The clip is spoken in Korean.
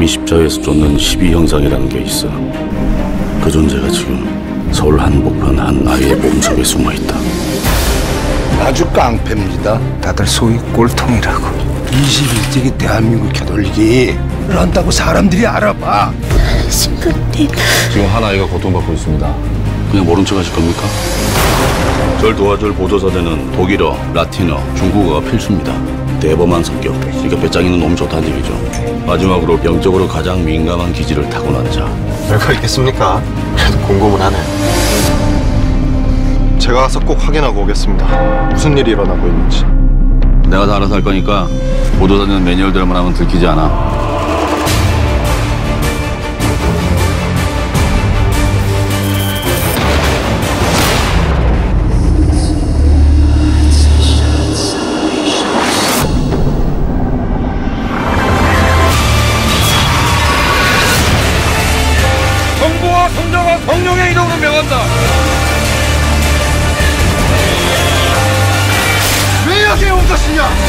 이미 십자가에서 쫓는 12형상이라는 게 있어. 그 존재가 지금 서울 한복판 한 아이의 몸속에 숨어있다. 아주 깡패입니다. 다들 소위 꼴통이라고. 21세기 대한민국 겨돌리기 한다고 사람들이 알아봐. 신부님. 지금 한 아이가 고통받고 있습니다. 그냥 모른 척 하실 겁니까? 절 도와줄 보조사대는 독일어, 라틴어, 중국어가 필수입니다. 대범한 성격, 그러니까 배짱이는 너무 좋다는 얘기죠. 마지막으로 병적으로 가장 민감한 기질을 타고난 자. 별거 있겠습니까? 그래도 궁금은 하네. 제가 가서 꼭 확인하고 오겠습니다. 무슨 일이 일어나고 있는지. 내가 다 알아서 할 거니까 보조사대는 매뉴얼대로만 하면 들키지 않아. 정부와 성장과 성령의 이름으로 명한다. 왜 여기에 온 것이냐?